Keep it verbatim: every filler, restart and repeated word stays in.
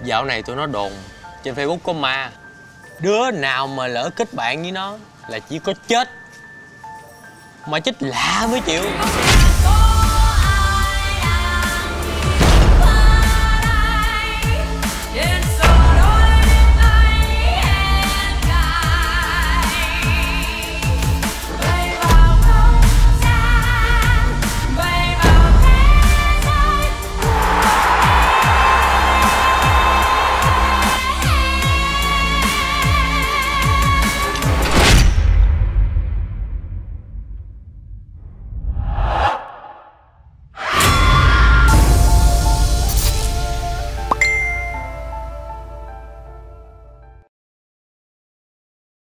Dạo này tụi nó đồn trên Facebook có ma. Đứa nào mà lỡ kết bạn với nó là chỉ có chết. Mà chết lạ mới chịu.